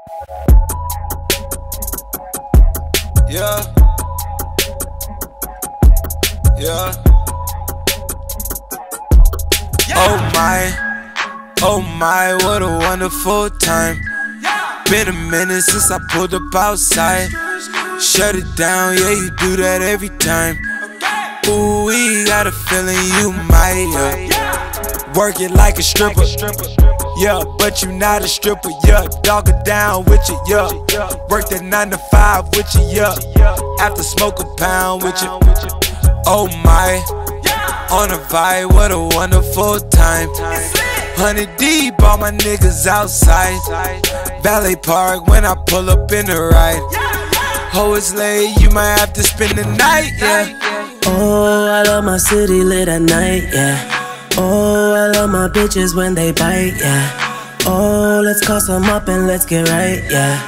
Yeah. Yeah. Oh my, what a wonderful time. Been a minute since I pulled up outside. Shut it down, yeah, you do that every time. Ooh, we got a feeling you might, yeah. Work it like a stripper, yeah, but you not a stripper, yeah. Dog it down with you, yeah. Work that 9 to 5 with you, yeah. After smoke a pound with you. Oh my, on a vibe, what a wonderful time. 100 deep, all my niggas outside. Valet Park when I pull up in the ride. Oh, it's late, you might have to spend the night, yeah. Oh, I love my city lit at night, yeah. Oh, I love my bitches when they bite, yeah. Oh, let's call some up and let's get right, yeah.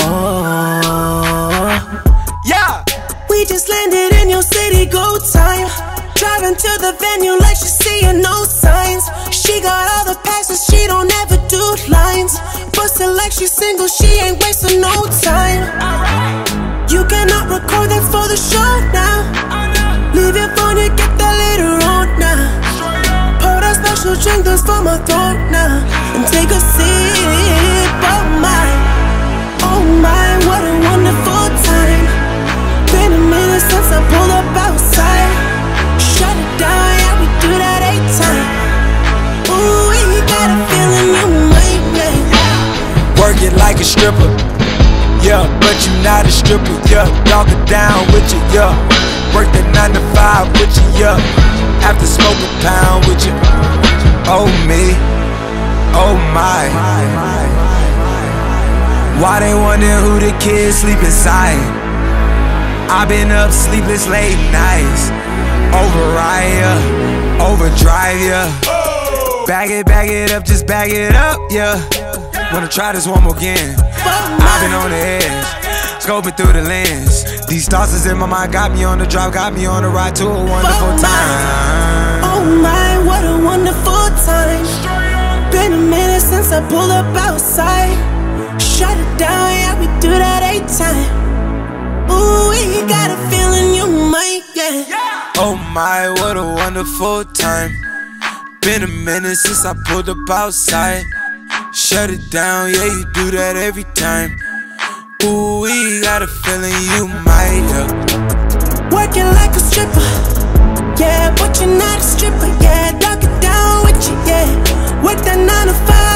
Oh, yeah. We just landed in your city, go time. Driving to the venue like she's seeing no signs. She got all the passes, she don't ever do lines. Bustin' like she's single, she ain't wasting no time. You cannot record that for the show now. Leave your phone, you get that later on now. Pour that special drink that's for my throat now. And take a sip, oh my, what a wonderful time. Been a minute since I pulled up outside. Shut it down, yeah, we do that 8 times. Ooh, we got a feeling you might make. Work it like a stripper, yeah, but you not a stripper, yeah. Dog it down with you, yeah. Work that 9 to 5 with you, yeah. After smoke a pound with you. Oh me, oh my. Why they wonder who the kids sleep inside? I been up sleepless late nights. Override ya, overdrive ya. Bag it up, just bag it up, yeah. Wanna try this one more again. I've been on the edge, scoping through the lens. These thoughts is in my mind, got me on the drive, got me on the ride to a wonderful time. Oh my, what a wonderful time. Been a minute since I pulled up outside. Shut it down, yeah, we do that 8 times. Ooh, we got a feeling you might get. Oh my, what a wonderful time. Been a minute since I pulled up outside. Shut it down, yeah, you do that every time. Ooh, we got a feeling you might, yeah. Working like a stripper, yeah, but you're not a stripper, yeah. Dog it down with you, yeah. Work that 9 to 5.